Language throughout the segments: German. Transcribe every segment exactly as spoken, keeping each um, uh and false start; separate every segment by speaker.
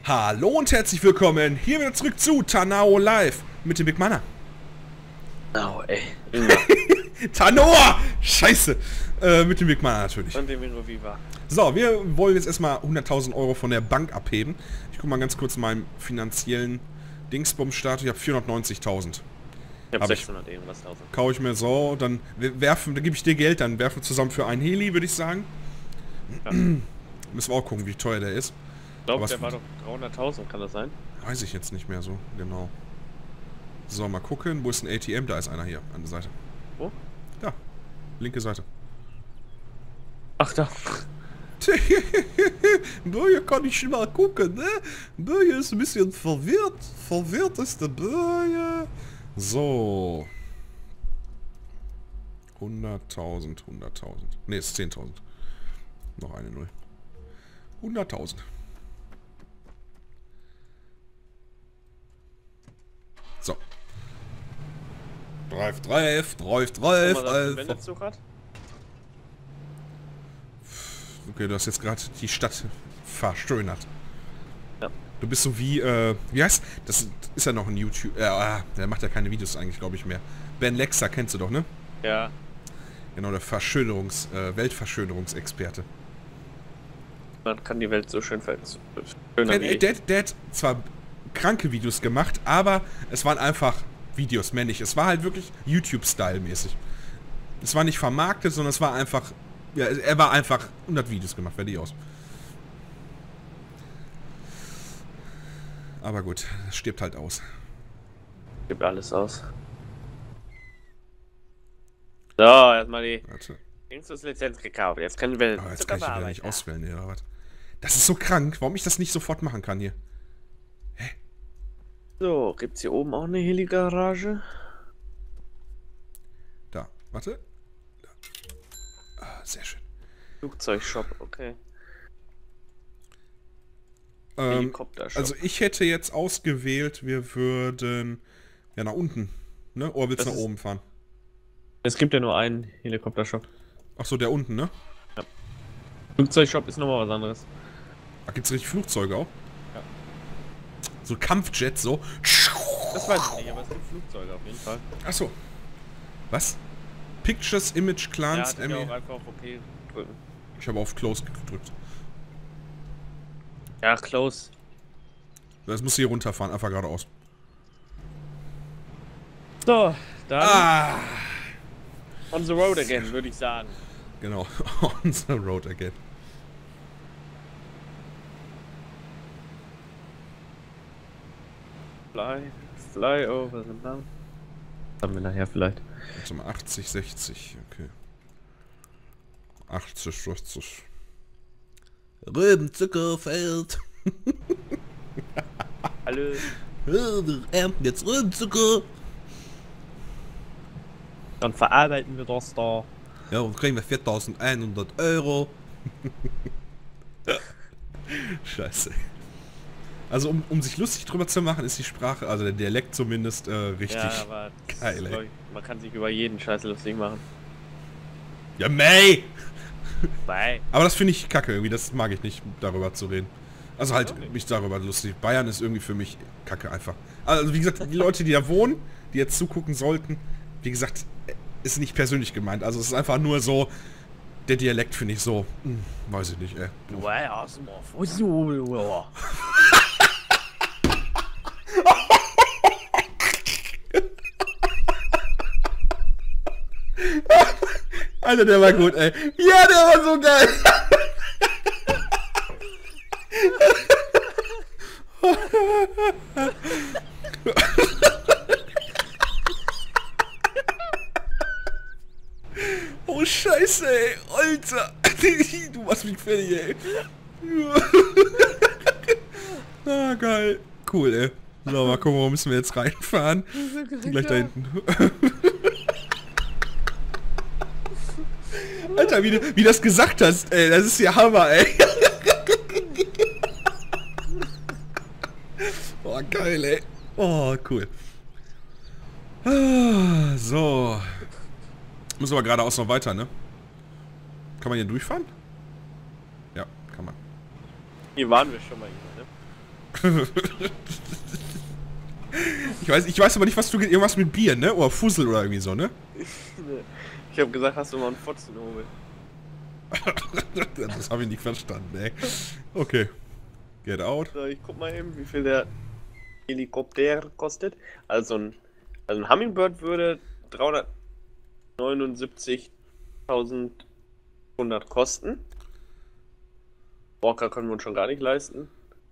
Speaker 1: Hallo und herzlich willkommen hier wieder zurück zu Tanao Live mit dem Big Mana.
Speaker 2: Oh, ey.
Speaker 1: Tanoa! Scheiße! Äh, mit dem Big Mana natürlich.
Speaker 2: Und dem Viva.
Speaker 1: So, wir wollen jetzt erstmal hunderttausend Euro von der Bank abheben. Ich guck mal ganz kurz meinen finanziellen Dingsbums-Start. Ich habe vierhundertneunzigtausend.
Speaker 2: Ich habe
Speaker 1: Hab
Speaker 2: sechshundert irgendwas tausend.
Speaker 1: Kau ich mir so, dann werfen, dann gebe ich dir Geld, dann werfen wir zusammen für einen Heli, würde ich sagen.
Speaker 2: Ja.
Speaker 1: Müssen wir auch gucken, wie teuer der ist.
Speaker 2: Ich glaube, der war doch dreihunderttausend, kann das sein?
Speaker 1: Weiß ich jetzt nicht mehr so, genau. So, mal gucken, wo ist ein A T M? Da ist einer hier, an der Seite.
Speaker 2: Wo?
Speaker 1: Da, linke Seite.
Speaker 2: Ach, da.
Speaker 1: Böje kann ich schon mal gucken, ne? Böje ist ein bisschen verwirrt. Verwirrt ist der Böje. So. hunderttausend, hunderttausend. Ne, ist zehntausend. Noch eine Null. hunderttausend. So. Dreif, dreif, dreif, dreif, dreif. Okay, du hast jetzt gerade die Stadt verschönert.
Speaker 2: Ja.
Speaker 1: Du bist so wie, äh, wie heißt, das ist ja noch ein YouTube, äh, der macht ja keine Videos eigentlich, glaube ich, mehr. Ben Lexa kennst du doch, ne?
Speaker 2: Ja.
Speaker 1: Genau, der Verschönerungs, äh, Weltverschönerungsexperte.
Speaker 2: Man kann die Welt so schön verschönern.
Speaker 1: Der, der, der hat zwar kranke Videos gemacht, aber es waren einfach Videos, männlich. Es war halt wirklich YouTube-Style-mäßig. Es war nicht vermarktet, sondern es war einfach, ja, er war einfach hundert Videos gemacht, fertig aus. Aber gut, es stirbt halt aus.
Speaker 2: Gibt alles aus. So, erstmal die Lizenz gekauft. Jetzt können wir
Speaker 1: oh, jetzt kann ich die wieder nicht auswählen, oder was? Das ist so krank, warum ich das nicht sofort machen kann hier. Hä?
Speaker 2: So, gibt's hier oben auch eine Heli-Garage?
Speaker 1: Da, warte. Da. Ah, sehr schön.
Speaker 2: Flugzeugshop, okay.
Speaker 1: Ähm,
Speaker 2: Helikoptershop.
Speaker 1: also ich hätte jetzt ausgewählt, wir würden ja nach unten, ne? Oder willst du nach oben fahren?
Speaker 2: Es gibt ja nur einen Helikoptershop.
Speaker 1: Ach so, der unten, ne?
Speaker 2: Ja. Flugzeugshop ist nochmal was anderes.
Speaker 1: Da gibt's richtig Flugzeuge auch?
Speaker 2: Ja.
Speaker 1: So Kampfjets, so.
Speaker 2: Das weiß ich nicht, aber es gibt Flugzeuge auf jeden Fall.
Speaker 1: Ach so. Was? Pictures, Image, Clans,
Speaker 2: ja, auch einfach auf OK drücken.
Speaker 1: Ich habe auf Close gedrückt.
Speaker 2: Ja, Close.
Speaker 1: Das muss hier runterfahren, einfach geradeaus.
Speaker 2: So, dann
Speaker 1: Ah!
Speaker 2: on the road again, würde ich sagen.
Speaker 1: Genau, on the road again.
Speaker 2: Fly, fly over the mountain. Haben wir nachher vielleicht.
Speaker 1: Warte mal, achtzig, sechzig, okay. achtzig, sechzig. Rübenzuckerfeld.
Speaker 2: Hallo.
Speaker 1: Wir ernten jetzt Rübenzucker.
Speaker 2: Dann verarbeiten wir das da.
Speaker 1: Ja, und kriegen wir viertausendeinhundert Euro. Scheiße. Also um, um sich lustig drüber zu machen, ist die Sprache, also der Dialekt zumindest, äh, richtig
Speaker 2: ja, aber
Speaker 1: geil, ey.
Speaker 2: Ich, man kann sich über jeden Scheiß lustig machen.
Speaker 1: Ja, mei!
Speaker 2: Bye.
Speaker 1: Aber das finde ich kacke irgendwie, das mag ich nicht, darüber zu reden. Also halt,
Speaker 2: Okay.
Speaker 1: mich darüber lustig. Bayern ist irgendwie für mich kacke einfach. Also wie gesagt, die Leute, die da wohnen, die jetzt zugucken sollten, wie gesagt, ist nicht persönlich gemeint. Also es ist einfach nur so, der Dialekt finde ich so, hm, weiß ich nicht, ey. Alter, der war gut, ey. Ja, der war so geil. Oh, Scheiße, ey. Alter. Du machst mich fertig, ey. Ah, geil. Cool, ey. So, mal gucken, wo müssen wir jetzt reinfahren. Gleich da hinten. Alter, wie du wie das gesagt hast, ey. Das ist ja Hammer, ey. Oh, geil, ey. Oh, cool. Ah, so. Müssen wir geradeaus noch weiter, ne? Kann man hier durchfahren? Ja, kann man.
Speaker 2: Hier waren wir schon mal, ne?
Speaker 1: Ich weiß, ich weiß aber nicht, was du... Irgendwas mit Bier, ne? Oder Fussel oder irgendwie so, ne?
Speaker 2: Ich habe gesagt, hast du mal einen Fotzenhobel?
Speaker 1: Das habe ich nicht verstanden, ey. Okay. Get out.
Speaker 2: So, ich guck mal eben, wie viel der Helikopter kostet. Also ein, also ein Hummingbird würde dreihundertneunundsiebzigtausendhundert kosten. Walker können wir uns schon gar nicht leisten.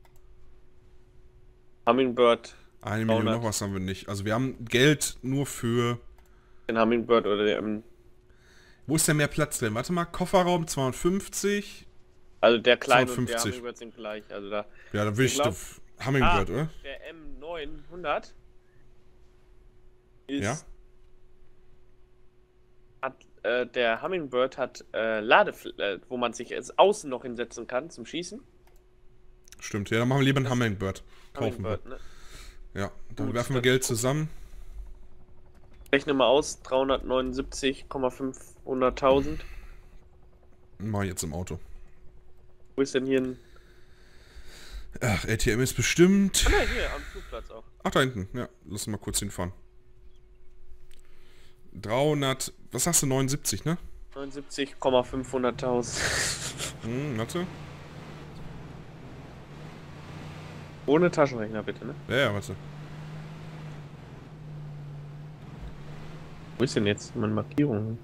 Speaker 2: Hummingbird.
Speaker 1: Eine Million noch was haben wir nicht. Also wir haben Geld nur für...
Speaker 2: Den Hummingbird oder den...
Speaker 1: Wo ist denn mehr Platz drin? Warte mal, Kofferraum zweihundertfünfzig.
Speaker 2: Also der kleine und der
Speaker 1: zweihundertfünfzig.
Speaker 2: Hummingbird sind gleich. Also da...
Speaker 1: Ja, dann will ich, ich
Speaker 2: glaub,
Speaker 1: Hummingbird,
Speaker 2: ah,
Speaker 1: oder?
Speaker 2: Der M neunhundert ist...
Speaker 1: Ja?
Speaker 2: Hat, äh, der Hummingbird hat äh, Lade... Äh, wo man sich jetzt außen noch hinsetzen kann zum Schießen.
Speaker 1: Stimmt, ja, dann machen wir lieber einen Hummingbird. Kaufen
Speaker 2: Hummingbird,
Speaker 1: wir.
Speaker 2: ne?
Speaker 1: Ja, dann
Speaker 2: Gut,
Speaker 1: werfen wir
Speaker 2: dann
Speaker 1: Geld
Speaker 2: gucken.
Speaker 1: zusammen.
Speaker 2: Rechne mal aus, dreihundertneunundsiebzigtausendfünfhunderttausend.
Speaker 1: Mach ich jetzt im Auto.
Speaker 2: Wo ist denn hier ein...
Speaker 1: Ach, A T M ist bestimmt...
Speaker 2: Ah, nein, hier, am Flugplatz auch.
Speaker 1: Ach, da hinten. Ja, lass uns mal kurz hinfahren. dreihundert... Was sagst du? neunundsiebzig, ne?
Speaker 2: neunundsiebzigtausendfünfhunderttausend.
Speaker 1: Hm, warte.
Speaker 2: Ohne Taschenrechner bitte, ne?
Speaker 1: Ja, ja, warte.
Speaker 2: Wo ist denn jetzt meine Markierung?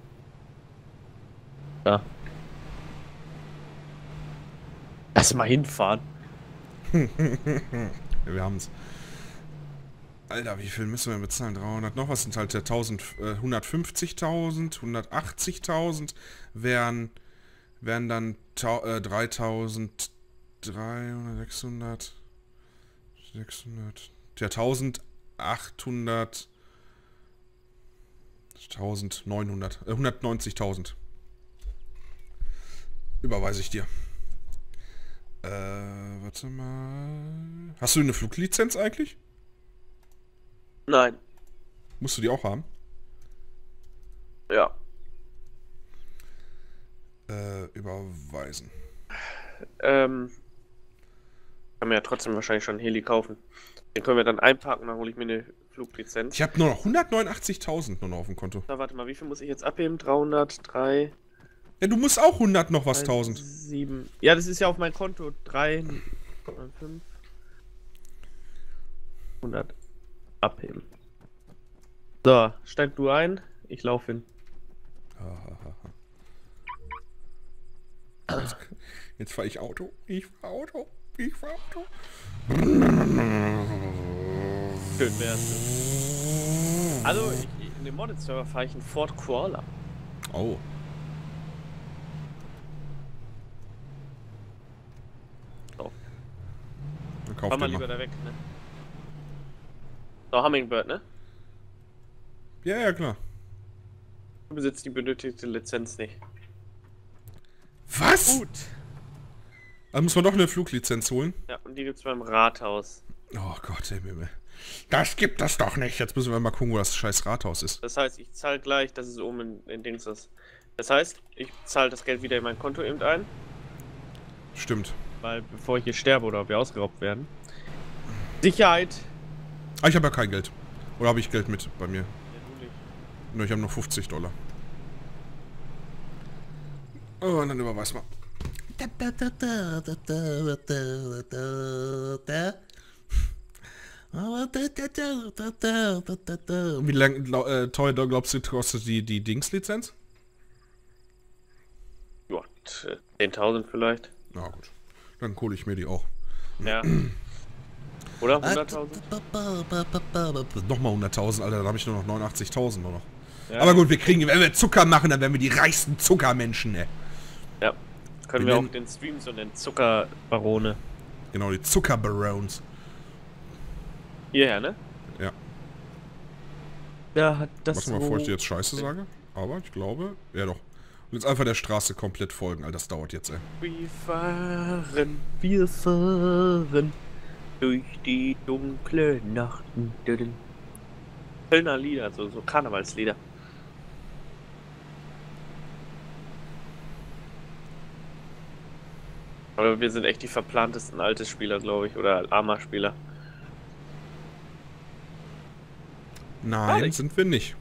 Speaker 2: Da. Lass mal hinfahren.
Speaker 1: Ja, wir haben's. Alter, wie viel müssen wir bezahlen? dreihundert noch was sind halt der tausend, äh, hundertfünfzigtausend, hundertachtzigtausend wären, wären dann äh, dreitausenddreihundert, sechshundert, sechshundert, ja, eintausendachthundert, eintausendneunhundert, äh, hundertneunzigtausend. Überweise ich dir. Äh, warte mal. Hast du eine Fluglizenz eigentlich?
Speaker 2: Nein.
Speaker 1: Musst du die auch haben?
Speaker 2: Ja.
Speaker 1: Äh, überweisen.
Speaker 2: Ähm. Kann mir ja trotzdem wahrscheinlich schon einen Heli kaufen. Den können wir dann einparken, dann hole ich mir eine Fluglizenz.
Speaker 1: Ich habe nur noch hundertneunundachtzigtausend nur noch auf dem Konto.
Speaker 2: Na, warte mal, wie viel muss ich jetzt abheben? dreihundert, drei...
Speaker 1: Ja, du musst auch hundert noch was tausend.
Speaker 2: sieben. Ja, das ist ja auf mein Konto. drei, fünf. hundert. Abheben. So, steig du ein. Ich laufe hin.
Speaker 1: Jetzt, jetzt fahre ich Auto. Ich fahre Auto. Ich fahre Auto.
Speaker 2: Schön wär's. Also, ich, in dem Modded-Server fahre ich einen Ford Koala.
Speaker 1: Oh.
Speaker 2: So.
Speaker 1: Dann kauf
Speaker 2: Fahr mal
Speaker 1: den
Speaker 2: lieber
Speaker 1: mal.
Speaker 2: da weg, ne? So, Hummingbird, ne?
Speaker 1: Ja, ja, klar.
Speaker 2: Du besitzt die benötigte Lizenz nicht.
Speaker 1: Was?
Speaker 2: Gut.
Speaker 1: Dann muss man doch eine Fluglizenz holen.
Speaker 2: Ja, und die gibt's beim Rathaus.
Speaker 1: Oh Gott, ey, Himmel. Das gibt das doch nicht. Jetzt müssen wir mal gucken, wo das scheiß Rathaus ist.
Speaker 2: Das heißt, ich zahle gleich, dass es oben in, in Dings ist. Das heißt, ich zahle das Geld wieder in mein Konto eben ein.
Speaker 1: Stimmt.
Speaker 2: Weil bevor ich hier sterbe oder wir ausgeraubt werden. Sicherheit.
Speaker 1: Ah, ich habe ja kein Geld. Oder habe ich Geld mit bei mir?
Speaker 2: Ja, du nicht.
Speaker 1: Nur ich habe noch fünfzig Dollar. Oh, und dann überweis mal. Wie lang, glaub, äh, teuer glaubst du, kostet die, die Dings-Lizenz?
Speaker 2: Ja, zehntausend vielleicht.
Speaker 1: Na gut. Dann hole ich mir die auch.
Speaker 2: Ja. Oder hunderttausend?
Speaker 1: Nochmal hunderttausend, Alter, dann habe ich nur noch neunundachtzigtausend nur noch.
Speaker 2: Ja.
Speaker 1: Aber gut, wir kriegen, wenn wir Zucker machen, dann werden wir die reichsten Zuckermenschen, ey.
Speaker 2: Ja. Können
Speaker 1: Wir
Speaker 2: wir,
Speaker 1: nennen-
Speaker 2: auch den Stream so nennen. Zuckerbarone.
Speaker 1: Genau, die Zuckerbarons.
Speaker 2: Hierher, ne?
Speaker 1: Ja.
Speaker 2: Ja, hat das
Speaker 1: Was mal, bevor ich dir jetzt Scheiße sage. Aber ich glaube, ja doch. Und jetzt einfach der Straße komplett folgen, Alter, das dauert jetzt, ey.
Speaker 2: Wir fahren, wir fahren durch die dunkle Nacht. Kölner Lieder, so, so Karnevalslieder. Aber wir sind echt die verplantesten alte Spieler, glaube ich. Oder Arma-Spieler.
Speaker 1: Nein,
Speaker 2: Ehrlich?
Speaker 1: sind wir nicht.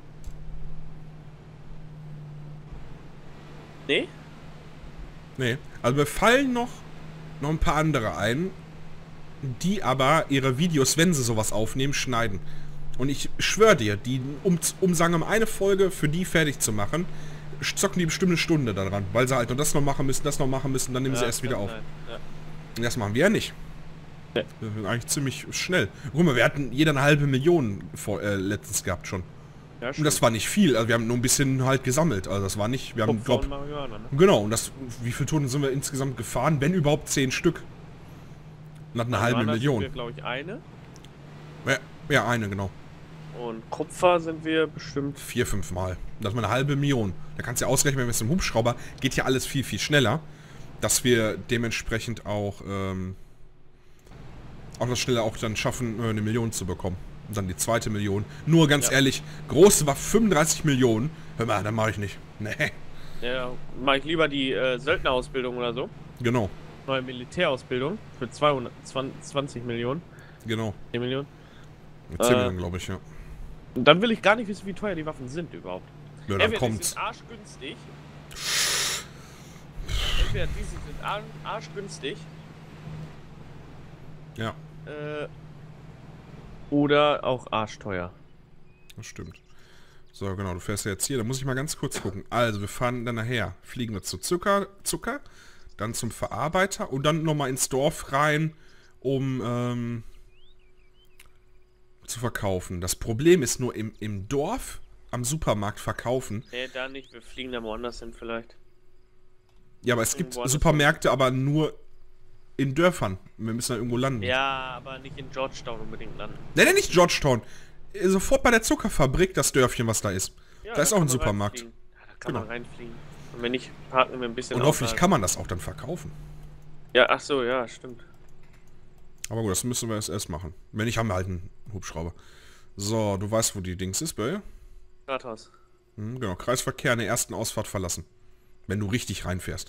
Speaker 2: Nee?
Speaker 1: Nee. Also mir fallen noch, noch ein paar andere ein, die aber ihre Videos, wenn sie sowas aufnehmen, schneiden. Und ich schwöre dir, die, um, um sagen wir mal eine Folge für die fertig zu machen, zocken die bestimmt eine Stunde daran, weil sie halt noch das noch machen müssen, das noch machen müssen, dann nehmen
Speaker 2: Ja,
Speaker 1: sie erst wieder
Speaker 2: kann
Speaker 1: auf.
Speaker 2: sein, ja.
Speaker 1: Und das machen wir ja nicht.
Speaker 2: Nee.
Speaker 1: Wir sind eigentlich ziemlich schnell. Guck mal, wir hatten jeder eine halbe Million vor, äh, letztens gehabt schon.
Speaker 2: Ja,
Speaker 1: Und das war nicht viel, also wir haben nur ein bisschen halt gesammelt, also das war nicht, wir haben,
Speaker 2: Kupfer
Speaker 1: glaub,
Speaker 2: und Marihuana, ne?
Speaker 1: genau, und das, wie viele Tonnen sind wir insgesamt gefahren, wenn überhaupt zehn Stück. Und hatten eine halbe
Speaker 2: Marihuana
Speaker 1: Million.
Speaker 2: sind wir, glaube ich, eine.
Speaker 1: Ja, ja, eine, genau.
Speaker 2: Und Kupfer sind wir bestimmt...
Speaker 1: Vier, fünf Mal. Das ist mal eine halbe Million. Da kannst du ja ausrechnen, wenn wir es im Hubschrauber, geht ja alles viel, viel schneller, dass wir dementsprechend auch, ähm, auch das schneller auch dann schaffen, äh, eine Million zu bekommen. Und dann die zweite Million. Nur ganz
Speaker 2: Ja.
Speaker 1: ehrlich, große war fünfunddreißig Millionen. Hör mal, dann mache ich nicht. Nee.
Speaker 2: Ja, mache ich lieber die äh, Söldnerausbildung oder so.
Speaker 1: Genau,
Speaker 2: Neue Militärausbildung für zweihundertzwanzig Millionen.
Speaker 1: genau.
Speaker 2: zehn Millionen.
Speaker 1: zehn
Speaker 2: Äh,
Speaker 1: Millionen, glaube ich, ja.
Speaker 2: Und dann will ich gar nicht wissen, wie teuer die Waffen sind überhaupt.
Speaker 1: Ja, dann
Speaker 2: Entweder die
Speaker 1: kommt's.
Speaker 2: sind arschgünstig. Entweder die sind ar- arschgünstig.
Speaker 1: Ja,
Speaker 2: Äh, oder auch arschteuer.
Speaker 1: das stimmt. So, genau, du fährst ja jetzt hier. Da muss ich mal ganz kurz gucken. Also, wir fahren dann nachher. Fliegen wir zu Zucker, Zucker, dann zum Verarbeiter und dann nochmal ins Dorf rein, um ähm, zu verkaufen. Das Problem ist nur im, im Dorf am Supermarkt verkaufen.
Speaker 2: Nee, da nicht. Wir fliegen da woanders hin vielleicht.
Speaker 1: Ja, aber es gibt
Speaker 2: Irgendwo anders.
Speaker 1: Supermärkte, aber nur in Dörfern. Wir müssen da irgendwo landen.
Speaker 2: Ja, aber nicht in Georgetown unbedingt landen.
Speaker 1: Nein, nein, nicht Georgetown. Sofort bei der Zuckerfabrik, das Dörfchen, was da ist.
Speaker 2: Ja,
Speaker 1: da ist
Speaker 2: kann
Speaker 1: auch ein
Speaker 2: man
Speaker 1: Supermarkt.
Speaker 2: reinfliegen. Ja, da kann
Speaker 1: Genau.
Speaker 2: man reinfliegen. Und wenn nicht, parken wir ein bisschen
Speaker 1: Und hoffentlich
Speaker 2: außerhalb.
Speaker 1: kann man das auch dann verkaufen.
Speaker 2: Ja, ach so, ja, stimmt.
Speaker 1: Aber gut, das müssen wir erst erst machen. Wenn nicht, haben wir halt einen Hubschrauber. So, du weißt, wo die Dings ist, Bell?
Speaker 2: Rathaus.
Speaker 1: Hm, genau, Kreisverkehr in der ersten Ausfahrt verlassen. Wenn du richtig reinfährst.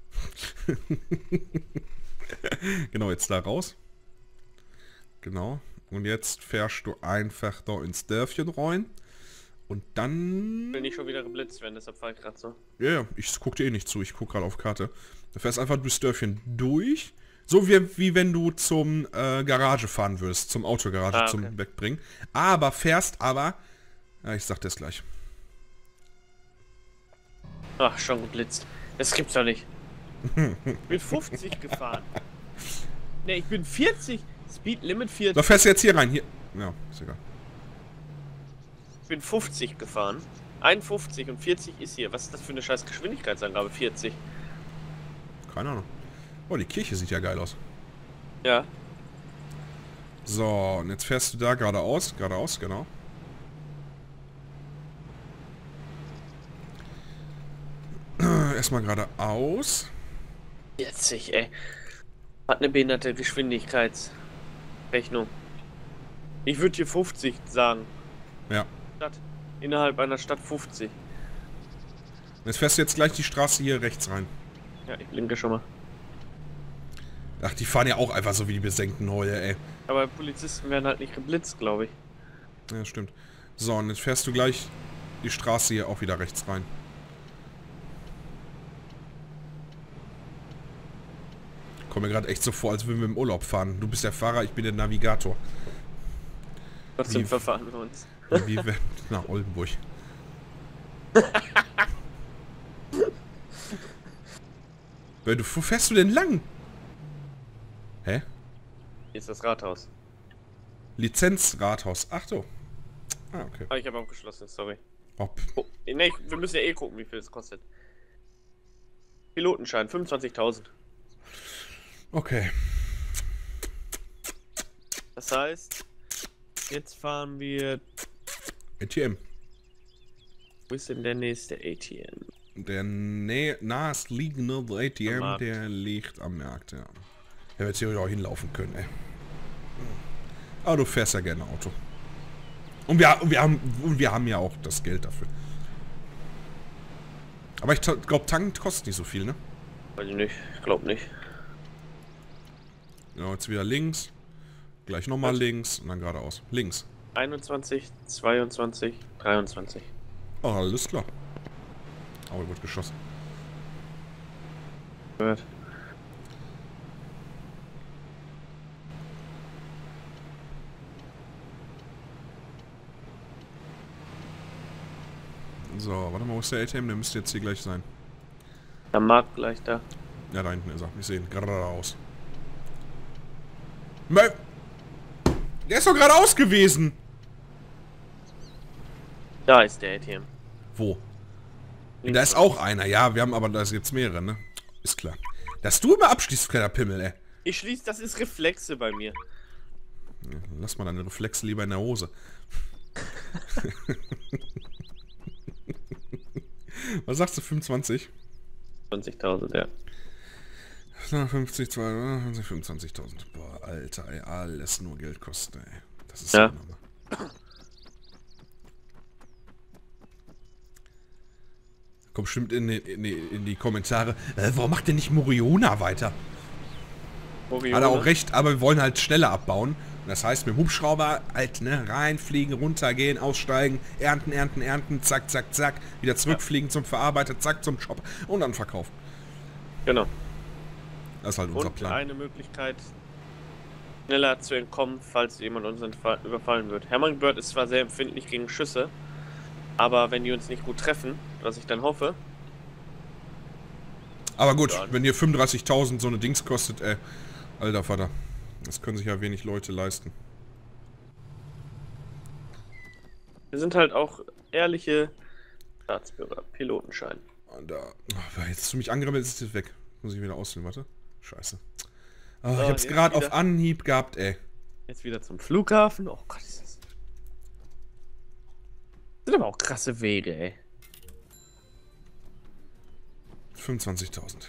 Speaker 1: Genau, jetzt da raus. Genau. Und jetzt fährst du einfach da ins Dörfchen rein. Und dann...
Speaker 2: Ich will nicht schon wieder geblitzt werden, deshalb fahre ich gerade so.
Speaker 1: Ja, ja, ich guck dir eh nicht zu, ich guck gerade auf Karte. Du fährst einfach durchs Dörfchen durch. So wie, wie wenn du zum äh, Garage fahren würdest, zum Autogarage
Speaker 2: Ah, okay.
Speaker 1: zum Wegbringen. Aber fährst aber... Ja, ich sag das gleich.
Speaker 2: Ach, schon geblitzt. Das gibt's doch nicht. Ich bin fünfzig gefahren. Ne, ich bin vierzig. Speed Limit vierzig.
Speaker 1: Da fährst du jetzt hier rein, hier. Ja, ist egal.
Speaker 2: Ich bin fünfzig gefahren. einundfünfzig und vierzig ist hier. Was ist das für eine scheiß Geschwindigkeitsangabe? vierzig.
Speaker 1: Keine Ahnung. Oh, die Kirche sieht ja geil aus.
Speaker 2: Ja.
Speaker 1: So, und jetzt fährst du da geradeaus. Geradeaus, genau. Erstmal geradeaus.
Speaker 2: vierzig, ey. Hat eine behinderte Geschwindigkeitsrechnung. Ich würde hier fünfzig sagen.
Speaker 1: Ja.
Speaker 2: Stadt. Innerhalb einer Stadt fünfzig.
Speaker 1: Jetzt fährst du jetzt gleich die Straße hier rechts rein.
Speaker 2: Ja, ich blinke schon mal.
Speaker 1: Ach, die fahren ja auch einfach so wie die besenkten Heule, ey.
Speaker 2: Aber Polizisten werden halt nicht geblitzt, glaube ich.
Speaker 1: Ja, stimmt. So, und jetzt fährst du gleich die Straße hier auch wieder rechts rein. Kommt mir gerade echt so vor, als würden wir im Urlaub fahren. Du bist der Fahrer, ich bin der Navigator.
Speaker 2: Trotzdem
Speaker 1: Wie-
Speaker 2: verfahren wir uns.
Speaker 1: Wie wir nach Oldenburg. Weil du, wo fährst du denn lang? Hä?
Speaker 2: Hier ist das Rathaus.
Speaker 1: Lizenzrathaus. Ach so. Ah, okay.
Speaker 2: Ah, ich habe abgeschlossen, sorry.
Speaker 1: Hopp.
Speaker 2: Oh, ne, ich, wir müssen ja eh gucken, wie viel es kostet. Pilotenschein, fünfundzwanzigtausend.
Speaker 1: Okay.
Speaker 2: Das heißt, jetzt fahren wir...
Speaker 1: A T M.
Speaker 2: Wo ist denn der nächste A T M?
Speaker 1: Der nä nahestliegende A T
Speaker 2: Am
Speaker 1: M,
Speaker 2: Markt.
Speaker 1: der liegt am Markt, ja. Der wird hier auch hinlaufen können, ey. Aber du fährst ja gerne Auto. Und wir, und wir, haben, und wir haben ja auch das Geld dafür. Aber ich glaube, tanken kostet nicht so viel, ne?
Speaker 2: Weiß ich nicht, ich glaube nicht.
Speaker 1: Ja, jetzt wieder links. Gleich nochmal links und dann geradeaus. Links.
Speaker 2: einundzwanzig, zweiundzwanzig, dreiundzwanzig.
Speaker 1: Oh, alles klar. Aber wird geschossen.
Speaker 2: Gut.
Speaker 1: So, warte mal, wo ist der A T M? Der müsste jetzt hier gleich sein.
Speaker 2: Der Markt gleich da.
Speaker 1: Ja, da hinten ist er. Ich sehe ihn. Geradeaus. Mö- Der ist doch geradeaus gewesen!
Speaker 2: Da ist der A T M.
Speaker 1: Wo?
Speaker 2: Links
Speaker 1: Da ist auch einer. Ja, wir haben aber, da gibt's mehrere, ne? Ist klar. Dass du immer abschließt, kleiner Pimmel, ey.
Speaker 2: Ich schließe, das ist Reflexe bei mir.
Speaker 1: Ja, lass mal deine Reflexe lieber in der Hose. Was sagst du, fünfundzwanzig?
Speaker 2: zwanzigtausend, ja.
Speaker 1: fünfzig, zweiundzwanzig, fünfundzwanzigtausend. Boah, Alter, ey, alles nur Geld kosten, ey. Das ist
Speaker 2: Ja.
Speaker 1: so normal. Kommt bestimmt in die, in die, in die Kommentare. Äh, warum macht denn nicht Moriona weiter?
Speaker 2: Orione.
Speaker 1: Hat er auch recht, aber wir wollen halt schneller abbauen. Und das heißt, mit dem Hubschrauber halt, ne, reinfliegen, runtergehen, aussteigen, ernten, ernten, ernten, zack, zack, zack, wieder zurückfliegen zum Verarbeiter, zack, zum Shop und dann verkaufen.
Speaker 2: Genau.
Speaker 1: Das ist halt unser
Speaker 2: Und
Speaker 1: Plan.
Speaker 2: eine Möglichkeit, schneller zu entkommen, falls jemand uns entfall- überfallen wird. Hummingbird ist zwar sehr empfindlich gegen Schüsse, aber wenn die uns nicht gut treffen, was ich dann hoffe,
Speaker 1: Aber gut,
Speaker 2: Dann.
Speaker 1: wenn ihr fünfunddreißigtausend so eine Dings kostet, ey, alter Vater, das können sich ja wenig Leute leisten.
Speaker 2: wir sind halt auch ehrliche Staatsbürger, Pilotenschein.
Speaker 1: Und da, oh, jetzt du mich angerempelt, ist es jetzt weg. Muss ich wieder auswählen, warte. Scheiße. Oh,
Speaker 2: So,
Speaker 1: ich hab's
Speaker 2: jetzt
Speaker 1: gerade
Speaker 2: wieder.
Speaker 1: auf Anhieb gehabt, ey.
Speaker 2: Jetzt wieder zum Flughafen. Oh Gott, ist das... Das sind aber auch krasse Wege, ey.
Speaker 1: fünfundzwanzigtausend.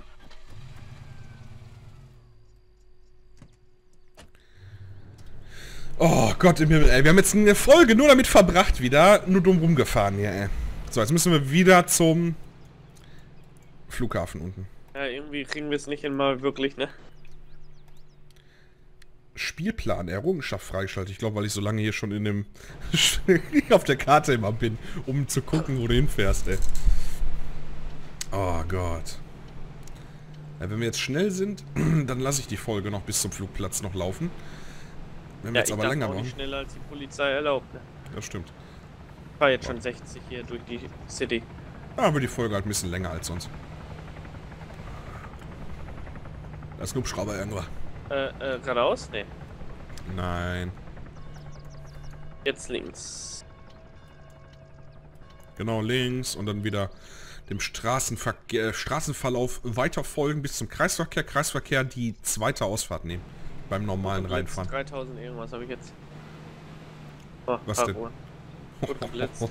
Speaker 1: Oh Gott im Himmel, ey. Wir haben jetzt eine Folge nur damit verbracht wieder. Nur dumm rumgefahren hier, ey. So, jetzt müssen wir wieder zum Flughafen unten.
Speaker 2: Ja, irgendwie kriegen wir es nicht hin, mal wirklich, ne?
Speaker 1: Spielplan, Errungenschaft freigeschaltet. Ich glaube, weil ich so lange hier schon in dem auf der Karte immer bin, um zu gucken, wo du hinfährst, ey. Oh Gott. Ja, wenn wir jetzt schnell sind, dann lasse ich die Folge noch bis zum Flugplatz noch laufen. Wenn wir
Speaker 2: Ja,
Speaker 1: jetzt
Speaker 2: ich
Speaker 1: aber
Speaker 2: darf
Speaker 1: länger
Speaker 2: auch nicht
Speaker 1: machen.
Speaker 2: schneller als die Polizei erlaubt, ne?
Speaker 1: Das stimmt.
Speaker 2: Ich fahr jetzt schon sechzig hier durch die City.
Speaker 1: Ja, aber die Folge halt ein bisschen länger als sonst. Da ist ein Hubschrauber irgendwo.
Speaker 2: Äh, äh, geradeaus? Ne.
Speaker 1: Nein.
Speaker 2: Jetzt links.
Speaker 1: Genau, links und dann wieder dem Straßenverkehr, Straßenverlauf weiter folgen bis zum Kreisverkehr. Kreisverkehr die zweite Ausfahrt nehmen. Beim normalen
Speaker 2: Blitz,
Speaker 1: Reinfahren.
Speaker 2: dreitausend irgendwas habe ich jetzt. Oh,
Speaker 1: Was
Speaker 2: paar
Speaker 1: denn?
Speaker 2: Uhr. Gut geblitzt.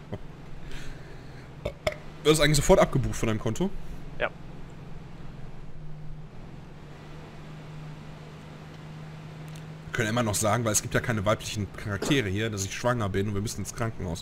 Speaker 1: Das ist eigentlich sofort abgebucht von deinem Konto?
Speaker 2: Ja.
Speaker 1: Wir können immer noch sagen, weil es gibt ja keine weiblichen Charaktere hier, dass ich schwanger bin und wir müssen ins Krankenhaus.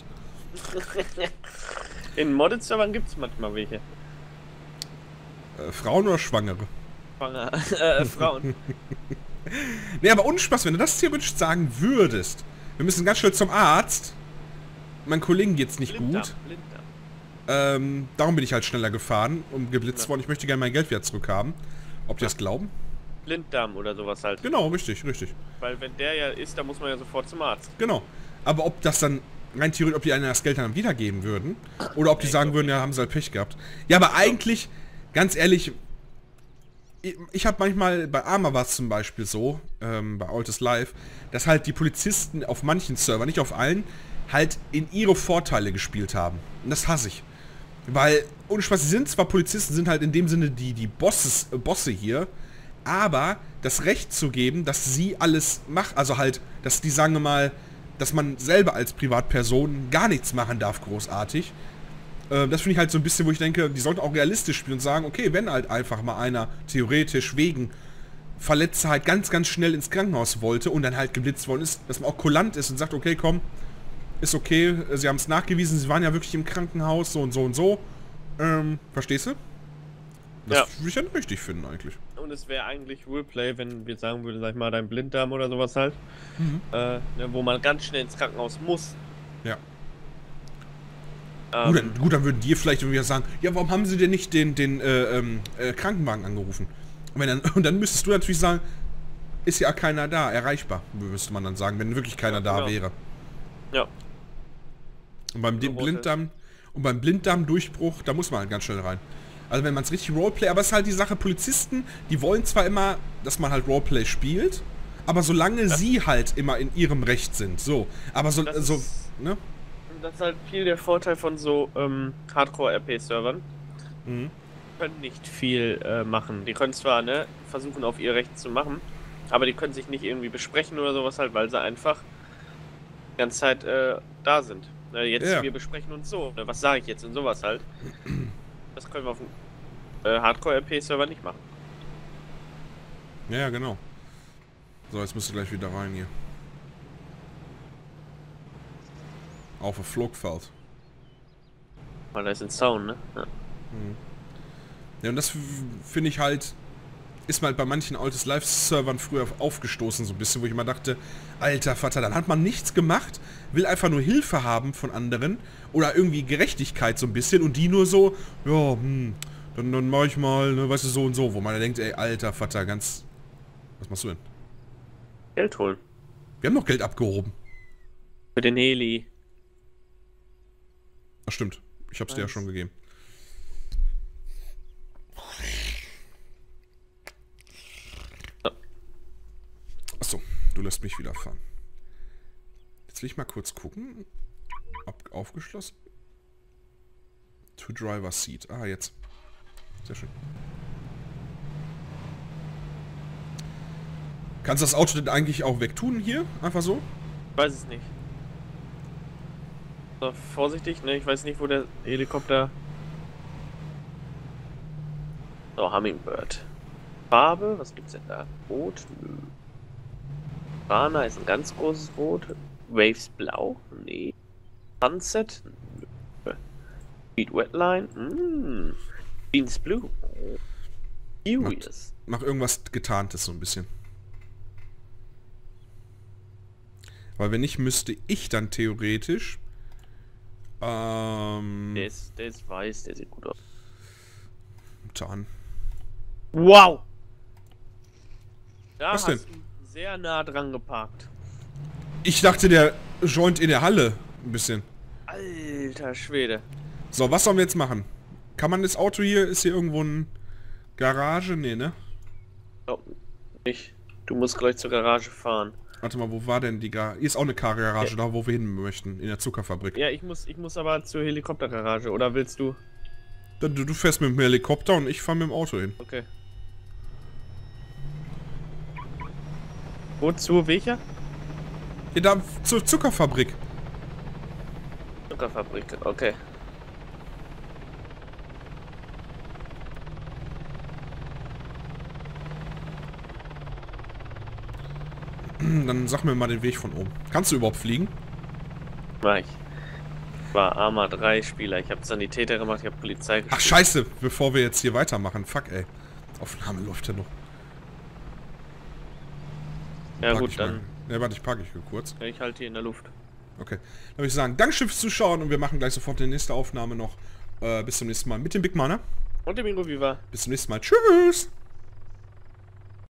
Speaker 2: In Modded-Servern gibt es manchmal welche.
Speaker 1: Äh, Frauen oder Schwangere?
Speaker 2: Schwanger. äh, Frauen.
Speaker 1: Nee, aber ohne Spaß, wenn du das theoretisch sagen würdest, wir müssen ganz schnell zum Arzt. Meinen Kollegen geht's nicht
Speaker 2: Blinddarm,
Speaker 1: gut.
Speaker 2: Blinddarm.
Speaker 1: Ähm, darum bin ich halt schneller gefahren und geblitzt
Speaker 2: Ja.
Speaker 1: worden. Ich möchte gerne mein Geld wieder zurückhaben. Ob die das glauben?
Speaker 2: Blinddarm oder sowas halt.
Speaker 1: Genau, richtig, richtig.
Speaker 2: Weil wenn der ja ist, dann muss man ja sofort zum Arzt.
Speaker 1: Genau. Aber ob das dann, rein theoretisch, ob die einem das Geld dann wiedergeben würden, oder ob die
Speaker 2: Nee,
Speaker 1: sagen
Speaker 2: glaub
Speaker 1: würden, ja, haben sie halt Pech gehabt. Ja, aber eigentlich, ganz ehrlich, ich, ich habe manchmal, bei Arma war es zum Beispiel so, ähm, bei Altes Live, dass halt die Polizisten auf manchen Servern, nicht auf allen, halt in ihre Vorteile gespielt haben. Und das hasse ich. Weil, ohne Spaß, sie sind zwar Polizisten, sind halt in dem Sinne die, die Bosses, äh, Bosse hier, aber das Recht zu geben, dass sie alles machen, also halt, dass die, sagen wir mal, dass man selber als Privatperson gar nichts machen darf, großartig. Äh, das finde ich halt so ein bisschen, wo ich denke, die sollten auch realistisch spielen und sagen, okay, wenn halt einfach mal einer theoretisch wegen Verletztheit ganz, ganz schnell ins Krankenhaus wollte und dann halt geblitzt worden ist, dass man auch kulant ist und sagt, okay, komm, ist okay, sie haben es nachgewiesen, sie waren ja wirklich im Krankenhaus, so und so und so. Ähm, verstehst du? Das
Speaker 2: Ja.
Speaker 1: würde ich ja richtig finden eigentlich.
Speaker 2: Und es wäre eigentlich Roleplay, wenn wir sagen würden, sag ich mal, dein Blinddarm oder sowas halt.
Speaker 1: Mhm.
Speaker 2: Äh, ne, wo man ganz schnell ins Krankenhaus muss.
Speaker 1: Ja.
Speaker 2: Ähm,
Speaker 1: Gut, dann, gut, dann würden die vielleicht irgendwie sagen, ja, warum haben sie denn nicht den, den äh, ähm, äh, Krankenwagen angerufen? Und, wenn dann, und dann müsstest du natürlich sagen, ist ja keiner da, erreichbar, müsste man dann sagen, wenn wirklich keiner da
Speaker 2: genau.
Speaker 1: wäre.
Speaker 2: Ja.
Speaker 1: Und beim
Speaker 2: So
Speaker 1: Blinddarm und beim Blinddarmdurchbruch, da muss man halt ganz schnell rein. Also wenn man es richtig Roleplay, aber es ist halt die Sache, Polizisten, die wollen zwar immer, dass man halt Roleplay spielt, aber solange
Speaker 2: das
Speaker 1: sie halt immer in ihrem Recht sind, so. Aber so,
Speaker 2: das
Speaker 1: so,
Speaker 2: ist,
Speaker 1: ne?
Speaker 2: das ist halt viel der Vorteil von so ähm, Hardcore-R P-Servern.
Speaker 1: Mhm.
Speaker 2: Die können nicht viel äh, machen. Die können zwar, ne, versuchen auf ihr Recht zu machen, aber die können sich nicht irgendwie besprechen oder sowas halt, weil sie einfach die ganze Zeit äh, da sind. Ne, jetzt,
Speaker 1: Ja.
Speaker 2: wir besprechen uns so. Ne, was sage ich jetzt und sowas halt. Das können wir auf dem äh, Hardcore-R P-Server nicht machen.
Speaker 1: Ja, ja, genau. So, jetzt musst du gleich wieder rein hier. Auf ein Flugfeld.
Speaker 2: Weil da ist ein Sound, ne? Ja.
Speaker 1: Ja, und das finde ich halt, ist mal bei manchen altes Live-Servern früher aufgestoßen, so ein bisschen, wo ich immer dachte, alter Vater, dann hat man nichts gemacht, will einfach nur Hilfe haben von anderen oder irgendwie Gerechtigkeit so ein bisschen und die nur so, ja, hm, dann, dann mach ich mal, ne, weißt du, so und so, wo man dann denkt, ey, alter Vater, ganz, was machst du denn?
Speaker 2: Geld holen.
Speaker 1: Wir haben noch Geld abgehoben.
Speaker 2: Für den Heli.
Speaker 1: Ach stimmt, ich hab's dir ja
Speaker 2: Nice.
Speaker 1: schon gegeben. Achso, du lässt mich wieder fahren. Jetzt will ich mal kurz gucken. Ob aufgeschlossen. To driver seat. Ah, jetzt. Sehr schön. Kannst du das Auto denn eigentlich auch wegtun hier? Einfach so?
Speaker 2: Ich weiß es nicht. So, vorsichtig, ne? Ich weiß nicht, wo der Helikopter... So, Hummingbird. Farbe, was gibt's denn da? Rot? Nö. Rana ist ein ganz großes Rot. Waves blau? Nee. Sunset? Nö. Speed Wetline? Mm. Beans Blue? Curious.
Speaker 1: Mach irgendwas Getarntes so ein bisschen. Weil wenn nicht, müsste ich dann theoretisch... Ähm...
Speaker 2: Der ist, der ist weiß, der sieht gut aus.
Speaker 1: Tarn.
Speaker 2: Wow! Da
Speaker 1: Was
Speaker 2: hast
Speaker 1: denn?
Speaker 2: du sehr nah dran geparkt.
Speaker 1: Ich dachte, der joint in der Halle ein bisschen.
Speaker 2: Alter Schwede.
Speaker 1: So, was sollen wir jetzt machen? Kann man das Auto hier, ist hier irgendwo ein Garage? Nee, ne?
Speaker 2: Oh, nicht. Du musst gleich zur Garage fahren.
Speaker 1: Warte mal, wo war denn die Garage? Hier ist auch eine Garage,
Speaker 2: Ja.
Speaker 1: da wo wir hin möchten, in der Zuckerfabrik.
Speaker 2: Ja, ich muss, ich muss aber zur Helikoptergarage. Oder willst du?
Speaker 1: Du, du fährst mit dem Helikopter und ich fahre mit dem Auto hin.
Speaker 2: Okay. Wozu? Welcher?
Speaker 1: Hier da zur Zuckerfabrik.
Speaker 2: Zuckerfabrik. Okay.
Speaker 1: Dann sag mir mal den Weg von oben. Kannst du überhaupt fliegen?
Speaker 2: War ich. Ich war Arma drei Spieler. Ich habe Sanitäter gemacht, ich habe Polizei gespielt.
Speaker 1: Ach scheiße, bevor wir jetzt hier weitermachen. Fuck ey. Aufnahme läuft ja noch.
Speaker 2: Ja
Speaker 1: Park
Speaker 2: gut,
Speaker 1: ich
Speaker 2: dann.
Speaker 1: mal. Ja, warte, ich parke ich kurz.
Speaker 2: Ich halte hier in der Luft.
Speaker 1: Okay. Dann würde ich sagen, Dankeschön fürs Zuschauen und wir machen gleich sofort die nächste Aufnahme noch. Äh, bis zum nächsten Mal mit dem Big Mana.
Speaker 2: Und der Bingo Viva.
Speaker 1: Bis zum nächsten Mal. Tschüss!